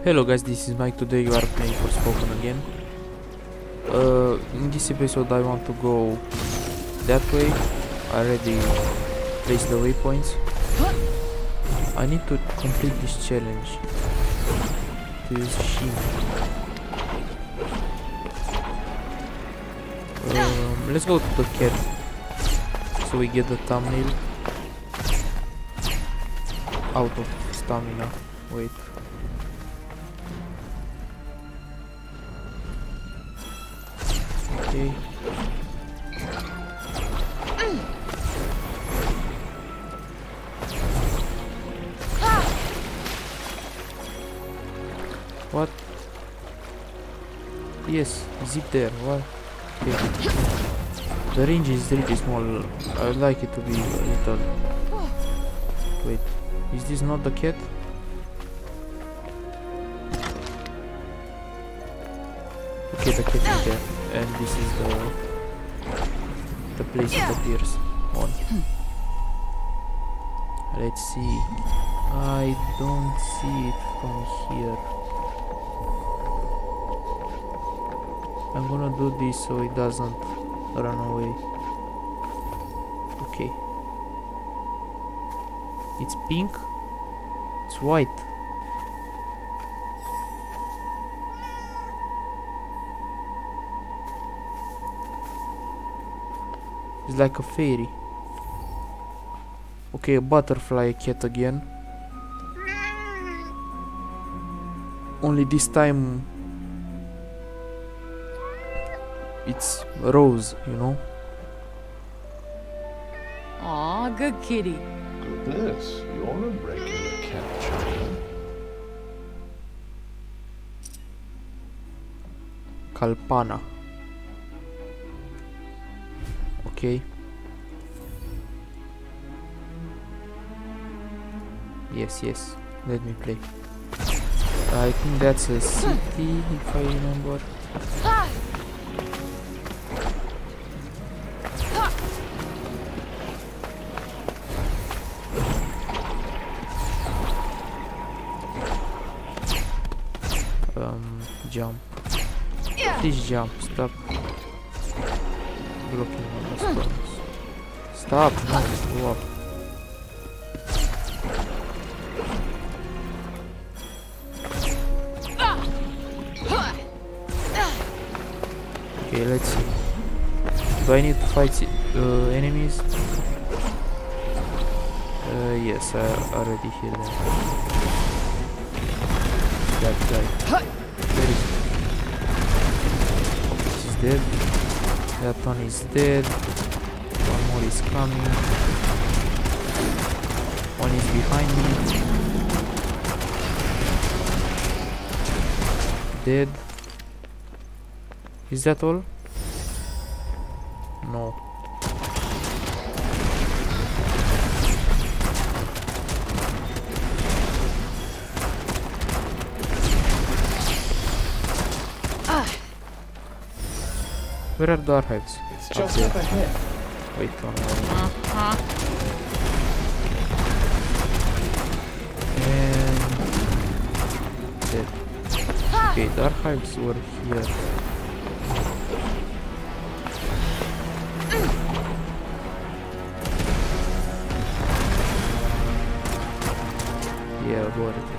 Hello guys, this is Mike. Today you are playing Forspoken again. In this episode I want to go that way. I already placed the waypoints. I need to complete this challenge. To use Sheen. Let's go to the cat. So we get the thumbnail. Out of stamina. Wait. Okay. What? Yes, zip there. What? Okay. The range is really small. I would like it to be a little. Wait, is this not the cat? Okay, the cat is there. And this is the place it appears on. Let's see. I don't see it from here. I'm gonna do this so it doesn't run away. Okay. It's pink. It's white. It's like a fairy. Okay, a butterfly cat again. Only this time it's rose, you know? Aw, good kitty. Goodness, you're a regular cat child. Kalpana. Okay. Yes. Let me play. I think that's a city, if I remember. Jump. Please jump. Stop blocking on the stones. Stop. No, go up. Okay, let's see. Do I need to fight enemies? Yes, I already hear them. That guy. Where is he? This is dead. That one is dead. One more is coming. One is behind me. Dead. Is that all? No. Where are the archives? It's just up ahead. Wait, one more. And dead. Okay, the archives were here. Yeah, got it.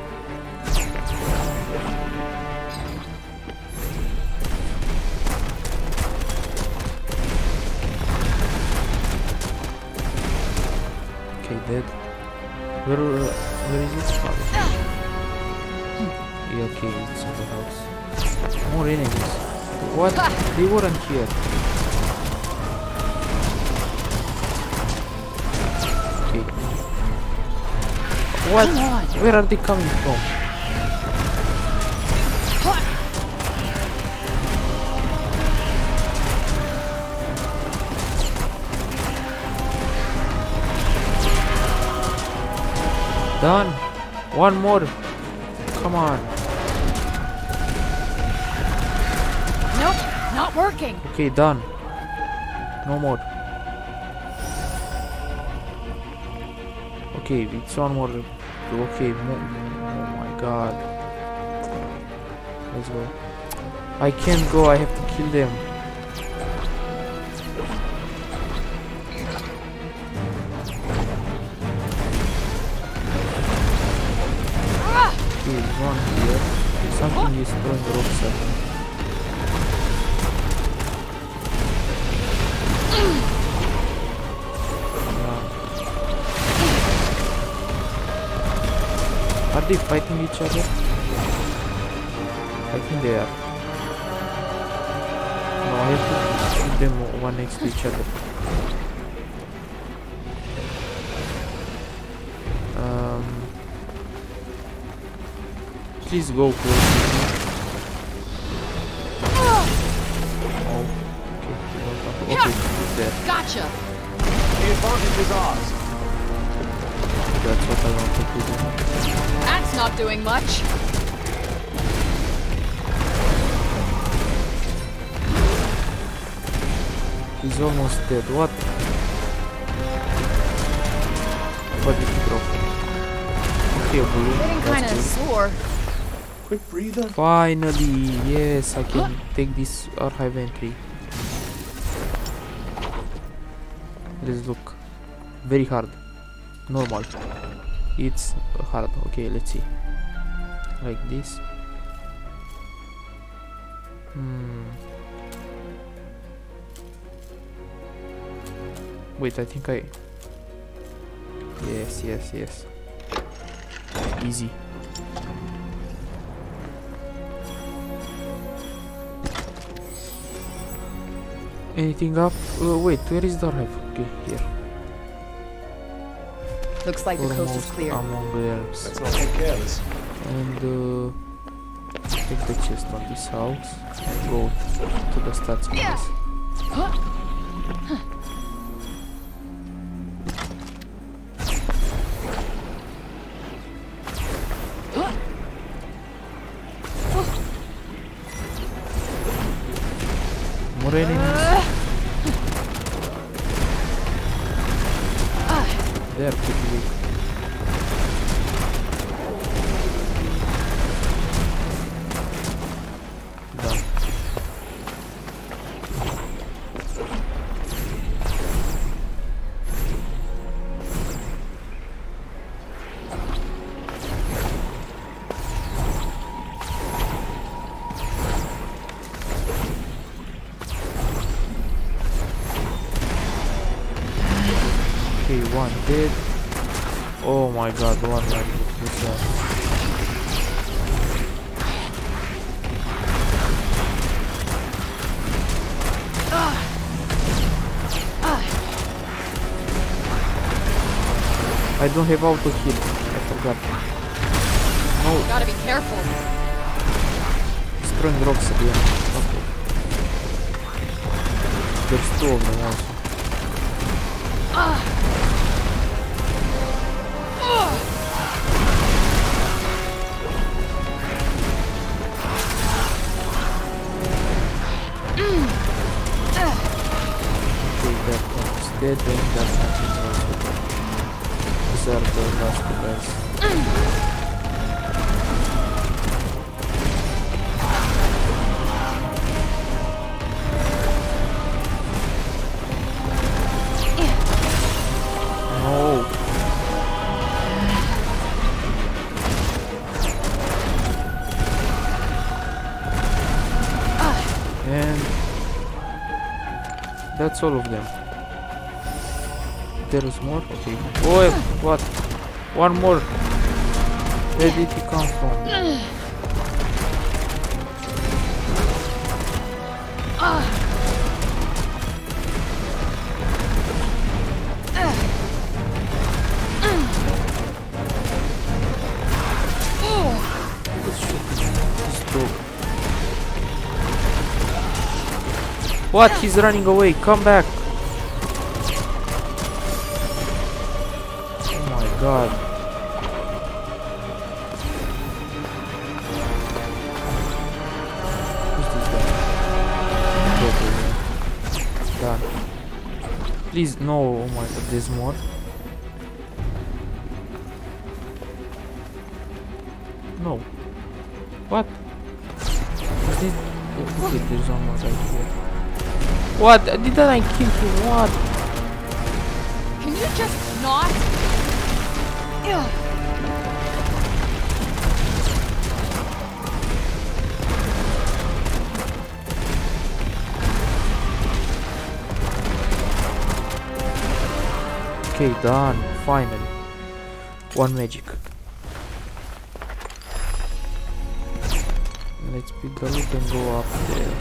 Okay, dead. Where is it? Yeah, okay, it's in the house. More enemies. What? They weren't here. Okay. What? Where are they coming from? Done. One more. Come on. Nope, not working. Okay, done. No more. Okay, it's one more. Okay, oh my god. Let's go. I can't go, I have to kill them. Okay, one here. Something is throwing rocks at me. Are they fighting each other? I think they are. No, I have to keep them one next to each other. Please go close. Oh, okay, okay, he's there. Gotcha. The advantage is ours. That's what I wanted to do. That's not doing much. He's almost dead. What? What did he drop? Okay, blue. Getting kind of That's sore. Quick breather. good. Finally, yes, I can take this archive entry. Let's look. Very hard. Normal. It's hard. Okay, let's see. Like this. Wait, I think I... Yes, yes, yes. Easy. Anything up? Wait, where is the archive? Okay, here. Looks like the coast is Almost clear. among the elves. Let's not get careless. And take the chest on this house and go to the stats place. More enemies. They are pretty weak. Done. Okay, one dead. Oh my god, one man. This I don't have auto heal. I forgot. No, Gotta be careful. he's throwing rocks again. Okay. There's two of them also. Okay, that one is dead, then that one is also dead. These are the last two guys. No. And that's all of them. There is more? Okay. Oh, what? One more. Where did he come from? Let's shoot this dog. What? He's running away. Come back. Oh my god. Who's this guy? Done. Please, no. Oh my god, there's more. No. What? Is this... Oh, okay, there's one more right here. What? Didn't I kill him? What? Can you just not? Ugh. Okay, done. Finally. One magic. Let's pick the loot and go up there.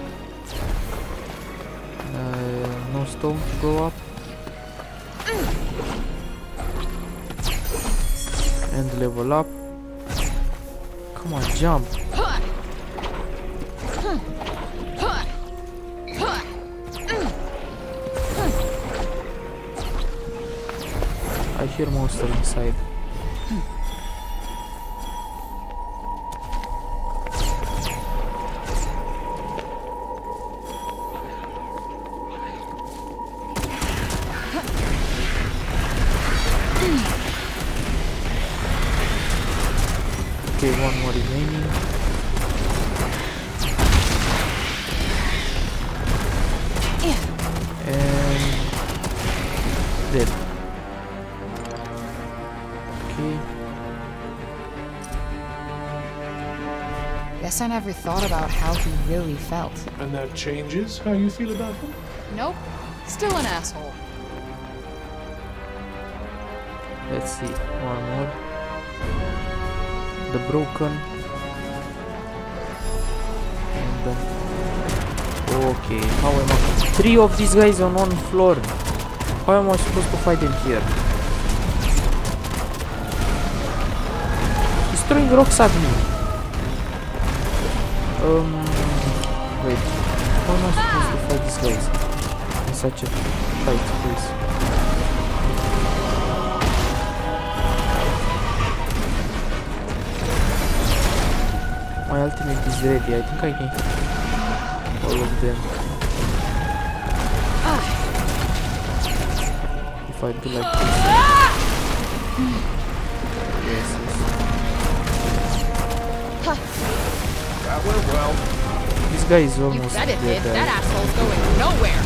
No stone to go up. And level up. Come on, jump. I hear monster inside. Okay, one more remaining. And dead. Okay. Guess I never thought about how he really felt. And that changes how you feel about him? Nope. Still an asshole. Let's see, one more. The broken. And then... Okay, how am I... 3 of these guys on one floor. How am I supposed to fight them here? He's throwing rocks at me. Wait. How am I supposed to fight these guys? In such a tight space. My ultimate is ready. I think I can hit all of them. If I do like this. Yes, yes. That went well. This guy is You almost said it dead. did. That asshole's going nowhere.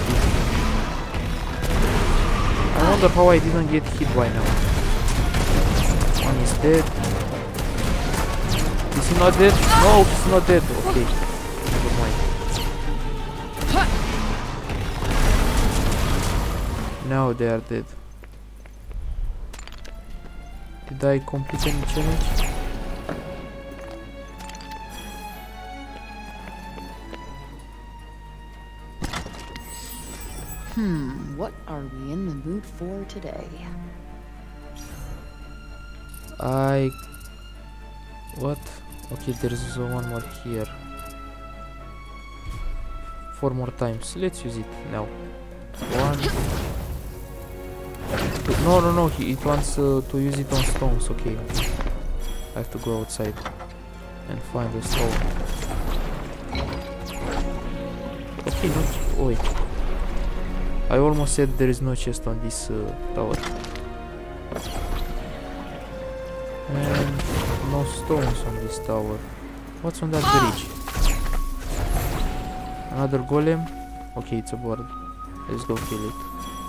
I wonder how I didn't get hit by now. One is dead. Is he not dead? No, he's not dead. Okay. Never mind. Now they are dead. Did I complete any challenge? What are we in the mood for today? What? Okay, there's one more here. 4 more times. Let's use it now. 1. 2. No. It wants to use it on stones. Okay. I have to go outside and find a stone. Okay, no. Oh, wait. I almost said there is no chest on this tower. And no stones on this tower. What's on that bridge? Another golem? Okay, it's a bird. Let's go kill it.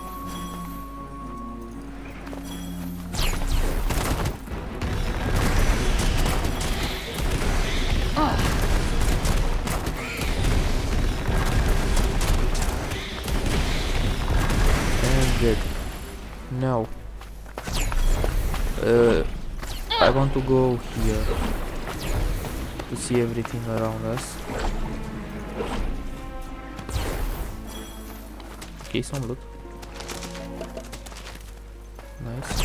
And dead. Now. I want to go here to see everything around us. Okay, some loot. Nice.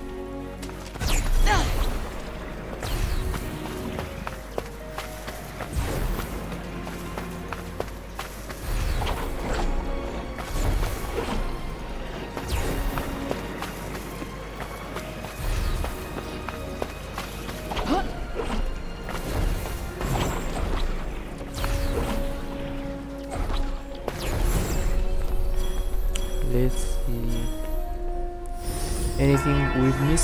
Let's see. Anything we've missed?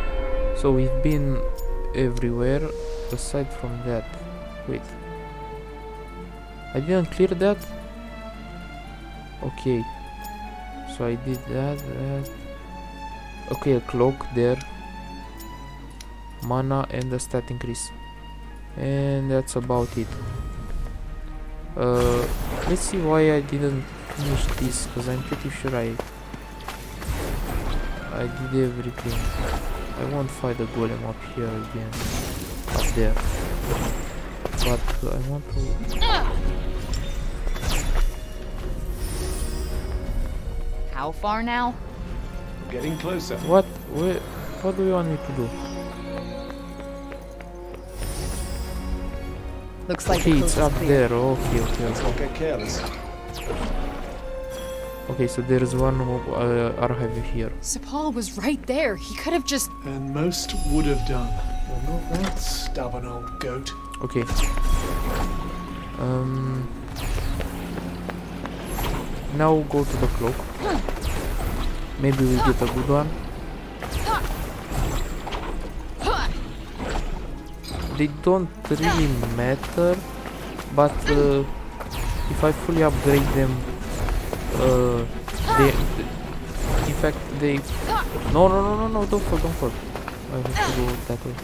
So we've been everywhere aside from that. Wait. I didn't clear that. Okay. So I did that. Okay, a cloak there. Mana and a stat increase. And that's about it. Let's see why I didn't finish this, because I'm pretty sure I did everything. I won't fight the golem up here again. Up there. But I want to... How far now? Getting closer. What? Wait, what do you want me to do? Looks like Okay, the it's coast up is clear. there. Okay, okay, Let's okay. not get careless. Okay, so there is one Arheavy here. Sepal was right there. He could have just... And most would have done. Well, not that stubborn old goat. Okay. Now go to the cloak. Maybe we get a good one. They don't really matter, but if I fully upgrade them, they, in fact, they... No, don't fall. I have to go that way.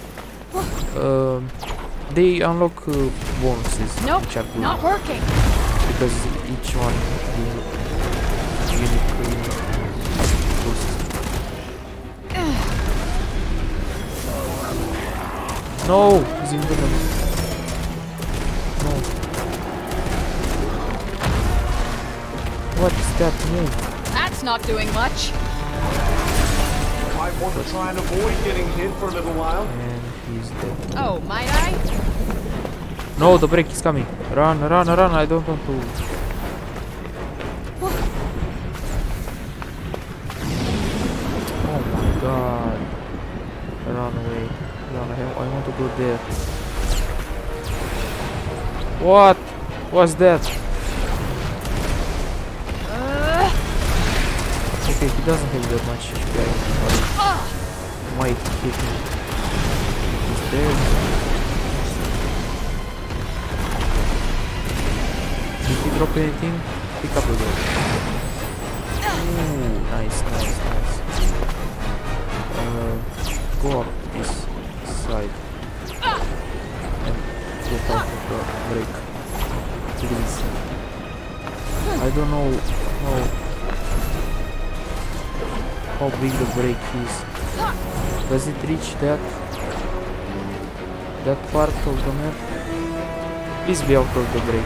They unlock bonuses, Nope, which are good, not working. because each one is unique boost. No, he's invisible. No. What is that move? That's not doing much. Might want to try and avoid getting hit for a little while. And he's dead. Oh, might I? No, the break is coming. Run, I don't want to. Oh my god. Run away. Run, I want to go there. What? What's that? Okay, he doesn't have that much HP. Might hit me. He's dead. Did he drop anything? Pick up the door. Ooh, nice. Go up this side. And get out of the break. Please. I don't know how big the break is. Does it reach that part of the map? Please be out of the break.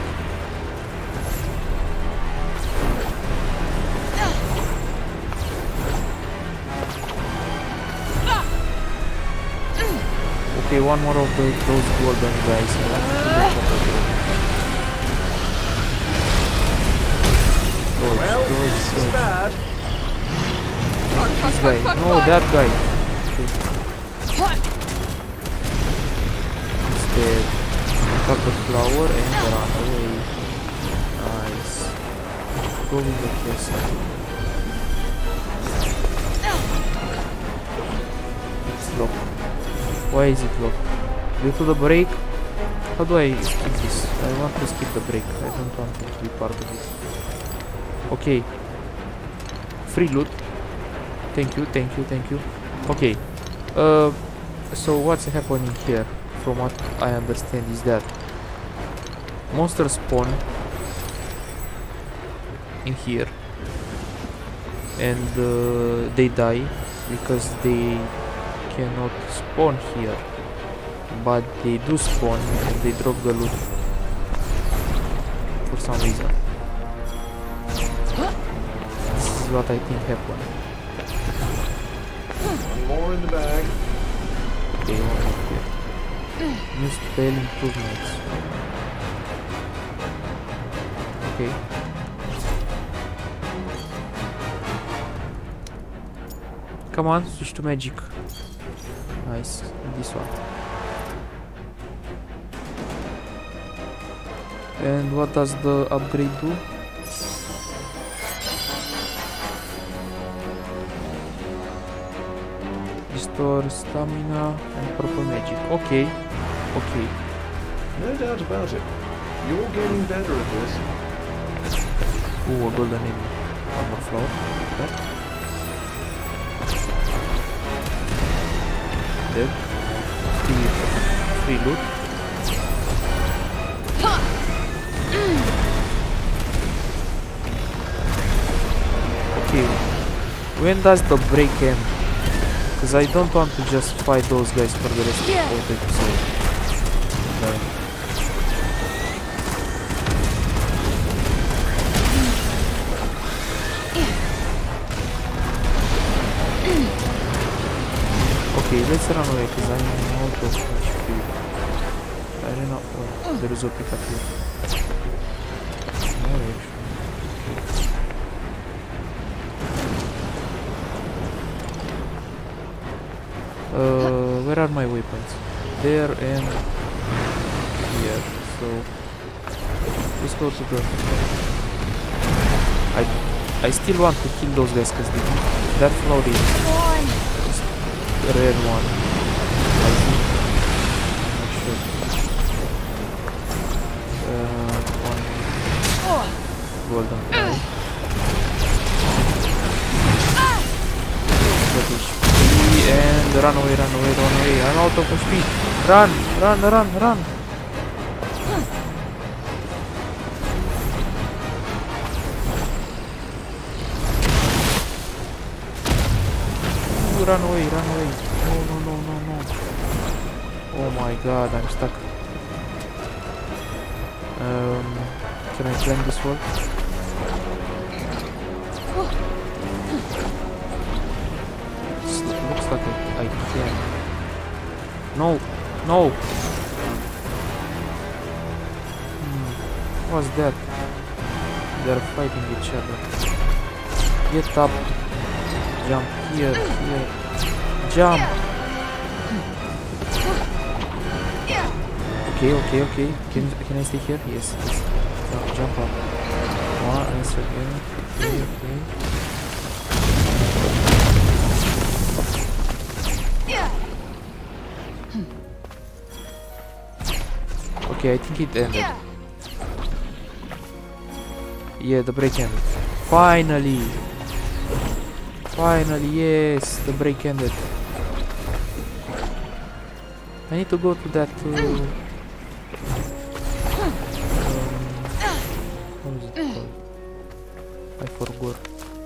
Okay, one more of those golden guys. I want to Well, this is bad. This guy. No, that guy. Okay. He's dead. Pick up the flower and run away. Nice. Go with the castle. It's locked. Why is it locked? Due to the break? How do I skip this? I want to skip the break. I don't want to be part of it. Okay. Free loot. Thank you. Okay. So what's happening here? From what I understand is that monsters spawn in here and they die because they cannot spawn here, but they do spawn and they drop the loot for some reason. This is what I think happened. More in the bag. Okay, one here. New spell improvements. Okay. Come on, switch to magic. Nice, this one. And what does the upgrade do? Restore stamina and purple magic. Okay. No doubt about it. You're getting better at this. Ooh, a golden enemy. One more flower. That. Dead. Free loot. Okay. When does the break end? Because I don't want to just fight those guys for the rest of the episode. No. Okay, let's run away because I'm out of HP. I don't know. Oh, there is a pickup here. No, actually. Where are my weapons? There and here. So let's go to the. I still want to kill those guys because that flower is a rare one. I think. I'm not sure. One golden flower. And run away, run away, run away. I'm out of HP. Run, run, run, run. Ooh, run away, run away. No, no, no, no, no. Oh my god, I'm stuck. Can I climb this wall? Looks like I can. No, no. What's that? They're fighting each other. Get up. Jump here, here. Jump. Okay, okay, okay. Can I stay here? Yes, yes. Jump up. One and second. Okay, okay. Okay, I think it ended. Yeah, the break ended. Finally! Finally, yes! The break ended. I need to go to that... how is it called? I forgot.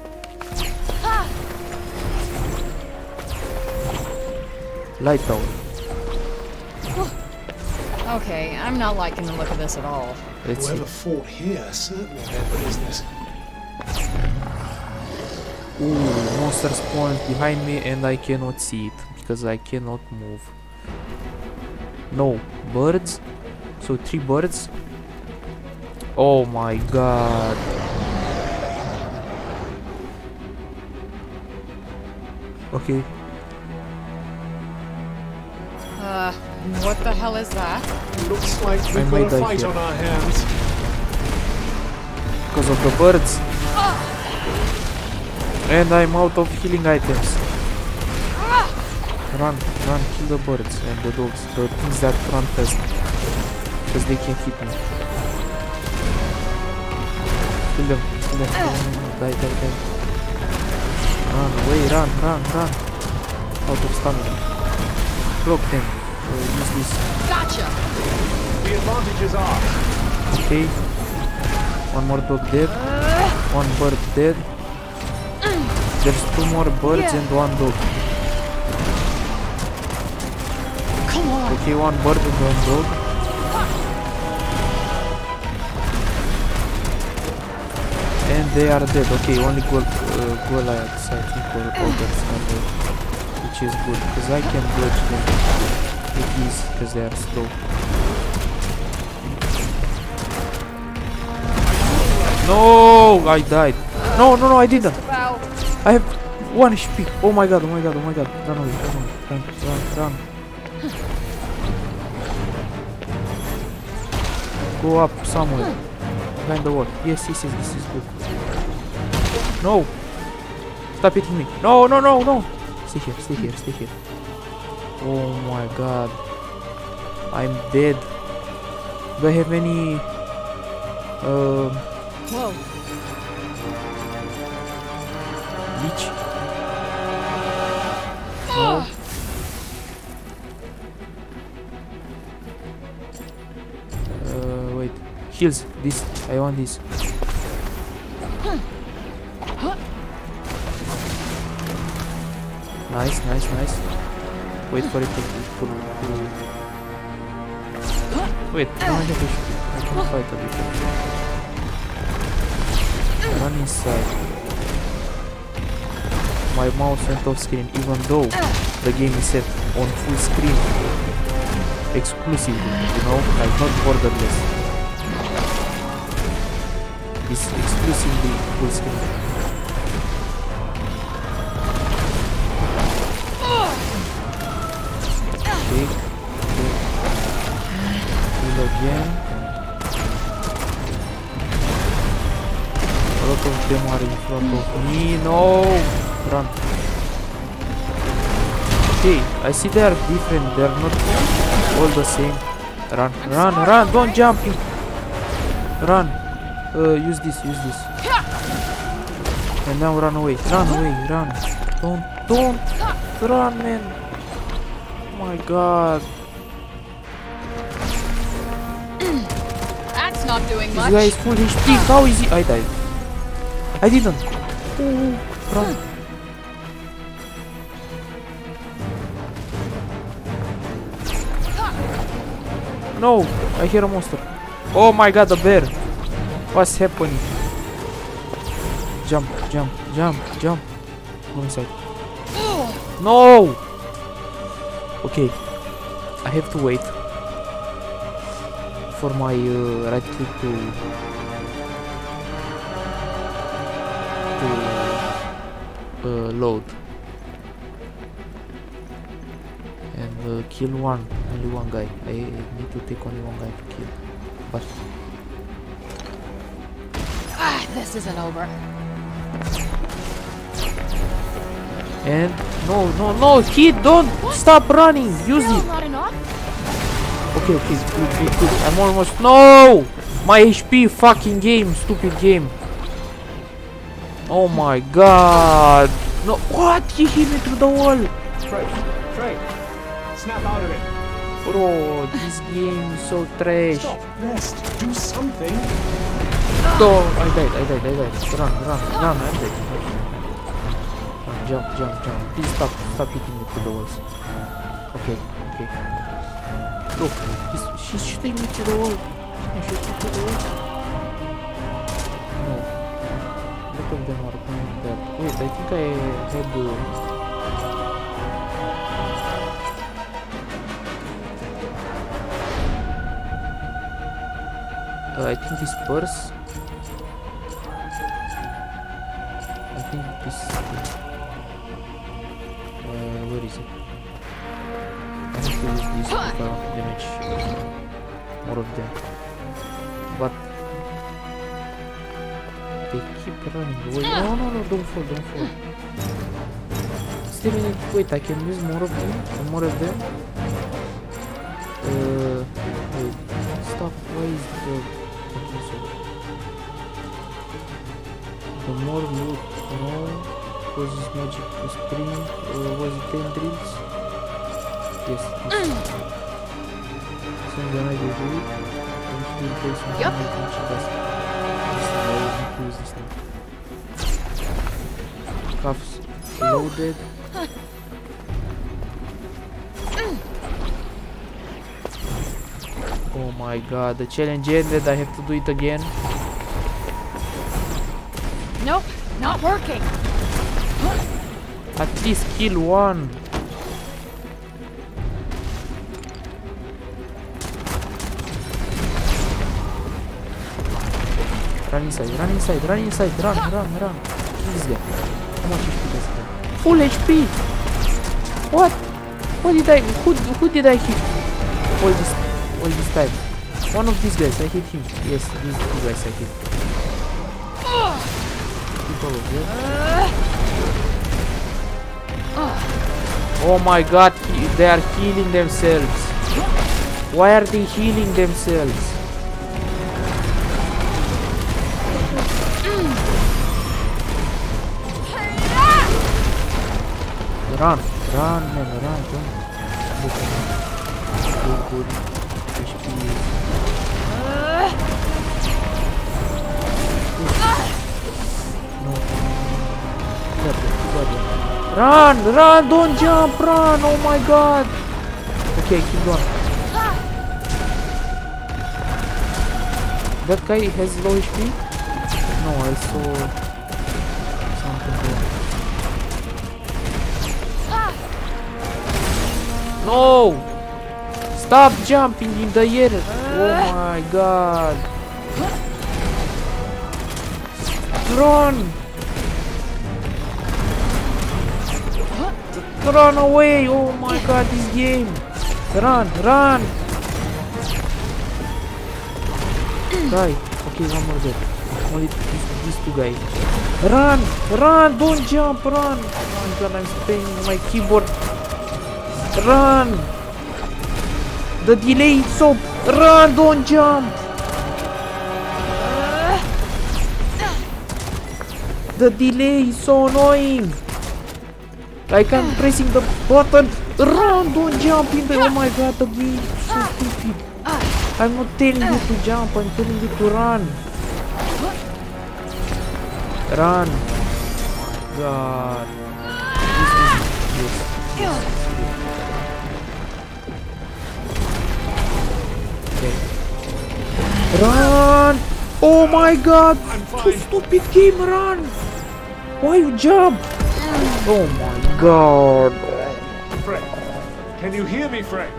Light tower. Okay, I'm not liking the look of this at all. Let's see. Whoever fought here certainly had business. Ooh, monster spawns behind me and I cannot see it because I cannot move. No, birds. So 3 birds. Oh my god. Okay. What the hell is that? Looks like I we've might got a die fight here. on our hands. Because of the birds. And I'm out of healing items. Run, run, kill the birds and the dogs. The things that run fast. Because they can hit me. Kill them, kill them. No, no, no. Die, die, die. Run away, run, run, run. Out of stamina. Block them. Use this. Gotcha! The advantage is ours. Okay. One more dog dead. One bird dead. There's 2 more birds and 1 dog. Come on! Okay, 1 bird and 1 dog. And they are dead. Okay, only Goliaths, I think, or ogres are dead. Which is good, because I can dodge them with ease, because they are slow. No, I died. No, no, no, I didn't. About I have 1 HP. Oh my god, oh my god, oh my god. Run away, run away, run, run, run. Go up somewhere. Behind the wall. Yes, yes, yes, this is good. No! Stop hitting me. No, no, no, no! Stay here, stay here, stay here. Oh my god. I'm dead. Do I have any Whoa. Leech. No. Wait. Heals. This. I want this. Nice, nice, nice. Wait for it to wait, no, I have HP. I can fight a bit. Run inside. My mouse went off screen even though the game is set on full screen exclusively, you know, like not borderless. It's exclusively full screen. Okay. Heal again. A lot of them are in front of me. No! Run. Okay, I see they are different. They are not all the same. Run, run, run! Don't jump! Run! Use this, use this. And now run away. Run away, run. Don't run, man. Oh my god. That's not doing This much. guy is full HP. How is he? I died. I didn't. Oh, run. No, I hear a monster. Oh my god, a bear. What's happening? Jump, jump, jump, jump. Go inside. No! Okay, I have to wait for my right click to load and kill only one guy. I need to take only one guy to kill, but This isn't over. and no, kid, don't stop running. Use it. Not enough? Okay, good. I'm almost. No! My HP, fucking game, stupid game. Oh my god. No, what? He hit me through the wall. Trey, snap out of it. Bro, this game is so trash. Stop, rest, do something. No, I died. Run, I'm dead. Jump. Please stop hitting me through the walls. Okay. Look, she's shooting me through the wall. Can shoot me through the wall? No. Both of them are going there. Wait, I think I had I think this purse. I think this. Where is it? I need to use this to damage more of them. But they keep running away. No, don't fall. Still need. Wait, I can use more of them. Wait, stop. Why is the more loot? No. Was this magic spring? Was it 10 drills? Yes. So then I will do it. And it will take some Yep. magic dust. I need to use this now. Cuffs loaded. Oh my god, the challenge ended. I have to do it again. Nope, not working. At least kill one. Run inside. Run. Kill this guy. How much HP does he have? Full HP. What? What did I? Who did I hit? All this time. One of these guys. I hit him. Yes, these two guys I hit. People of them. Oh my god, they are healing themselves. Why are they healing themselves? Run, run, man, run, don't. Good. HP. No. Run, don't jump, run, oh my god. Okay, keep going. That guy has low HP? No, I saw something there. No! Stop jumping in the air! Oh my god! Run! Run away! Oh my god, this game! Run! Die! Okay, one more dead. Only these two guys. Run! Don't jump! Run! Oh my god, I'm spraying my keyboard. Run! The delay is so... Run! Don't jump! The delay is so annoying! Like I'm pressing the button. Run! Don't jump in the... Oh my god, the game is so stupid. I'm not telling you to jump, I'm telling you to run. Run! Oh my god. Yes. Okay. Run! Oh my god! So stupid game, run! Why you jump? Oh my god! Frank, can you hear me, Frank?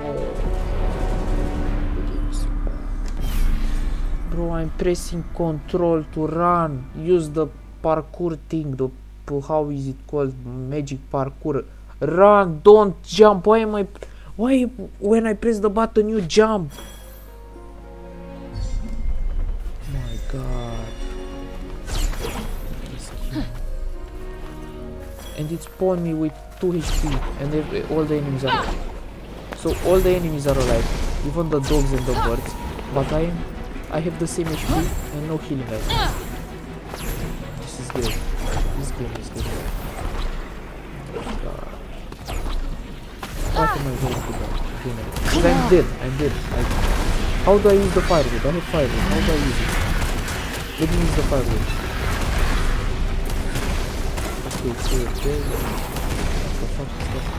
Bro, I'm pressing control to run. Use the parkour thing, the how is it called? Magic parkour. Run, don't jump. Why when I press the button you jump? My god. And it spawned me with 2 HP and all the enemies are alive. So all the enemies are alive, even the dogs and the birds. But I have the same HP and no healing items. This is great. This game is good. What am I going to do? Because I'm dead. How do I use the firewood? I have firewood. How do I use it? Let me use the firewood. Okay, so there. What the fuck is that?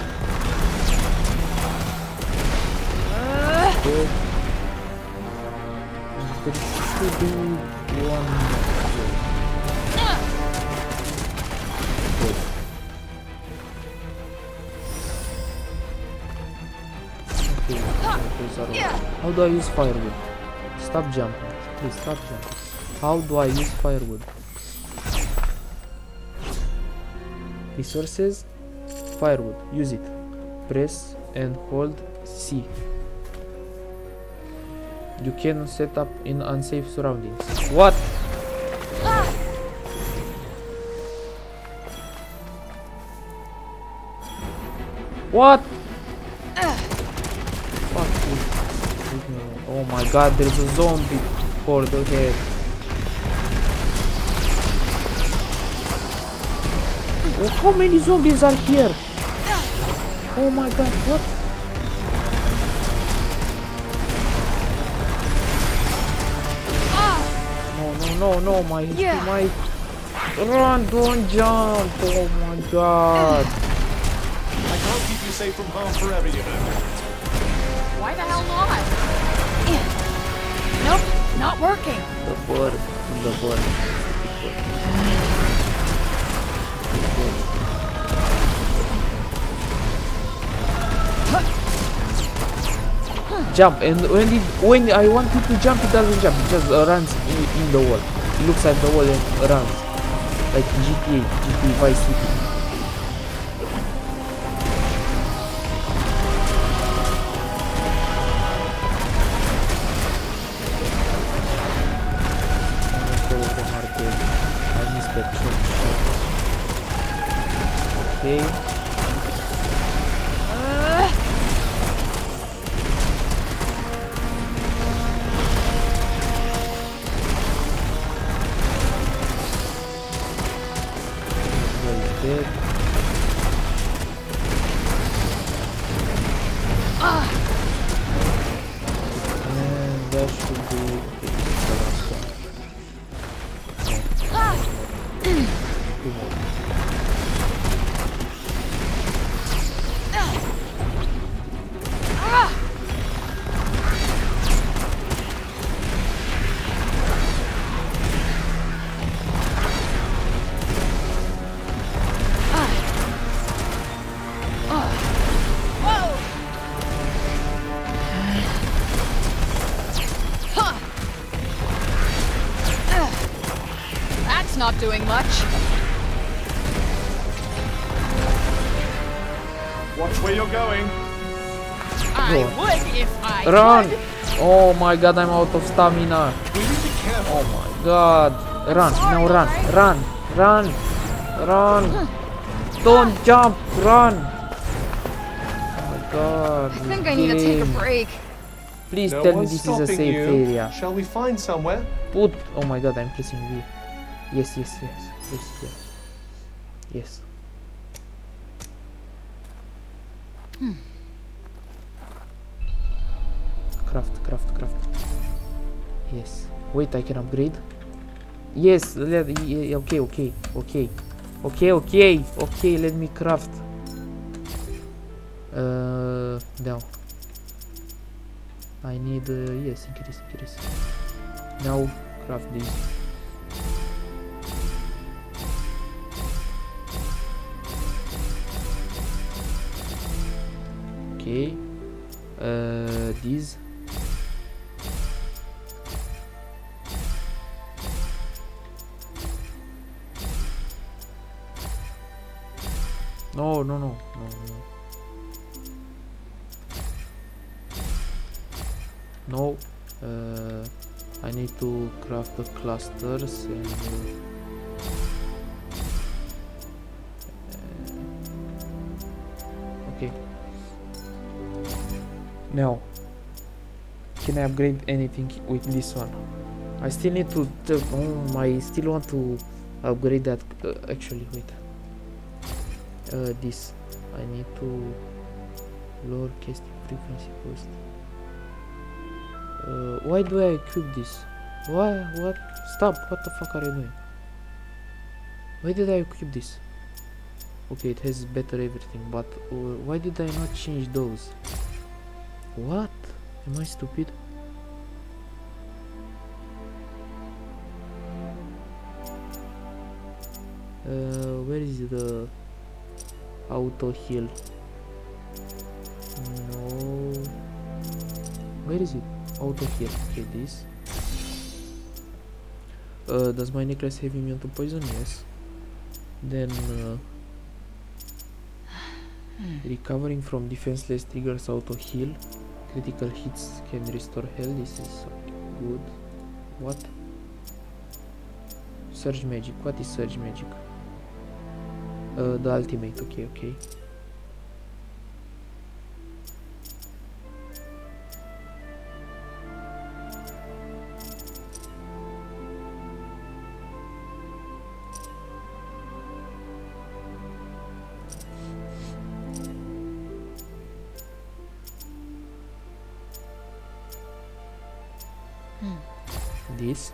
Okay. There should be one okay. How do I use firewood? Stop jumping. Please stop jumping. How do I use firewood? Resources. Firewood. Use it. Press and hold C. You can set up in unsafe surroundings. What? What? Fuck you. Oh my god, there's a zombie for the head. Oh, how many zombies are here? Oh my god, what? No, my run, don't jump. Oh my god. I can't keep you safe from harm forever, you know. Why the hell not? Nope, not working. The bird. Jump, and when I want you to jump, it doesn't jump. It just runs in the wall. It looks at the wall and runs like GTA Vice City. I missed that shot. Okay. dead. And that should be the last one. Two more. That's not doing much. Watch where you're going. I would if I Run! could. Oh my god, I'm out of stamina. We need to be careful. Oh my god. Run, now run, run, run, run. Don't jump, run. Oh my god. I think I need to take a break. Please No tell me one's this is a stopping safe you. area. Shall we find somewhere? Put. Oh my god, I'm pressing V. Yes, yes, yes, yes, yes. Yes. Craft. Yes. Wait, I can upgrade? Yes, okay, let me craft. Now. I need, yes, increase. Now, craft this. Okay. These. No. No. I need to craft the clusters and okay. Now, can I upgrade anything with this one? I still need to. I still want to upgrade that. Actually, wait. This. I need to lower casting frequency first. Why do I equip this? What? Stop! What the fuck are you doing? Why did I equip this? Okay, it has better everything, but why did I not change those? What? Am I stupid? Where is the auto heal? No. Where is it? Auto heal. Okay, this. Does my necklace have immune to poison? Yes. Then recovering from defenseless triggers auto heal. Critical hits can restore health. This is good. What? Surge magic. What is surge magic? The ultimate. Okay. This.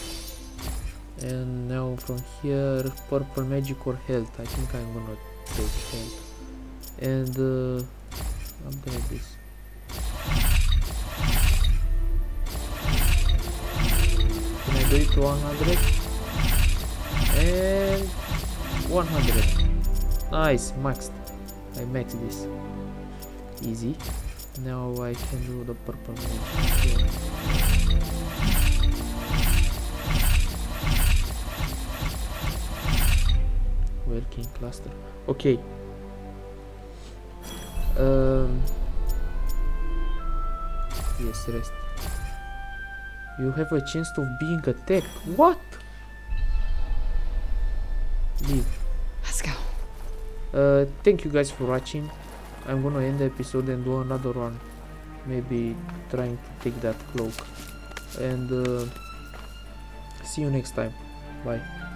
And now from here, purple magic or health. I think I'm gonna take health. And upgrade this. Can I do it to 100? And 100. Nice, maxed. I maxed this. Easy. Now I can do the purple magic here. Working cluster. Okay. Yes, rest. You have a chance of being attacked. What? Leave. Let's go. Thank you guys for watching. I'm gonna end the episode and do another one. Maybe trying to take that cloak. And see you next time. Bye.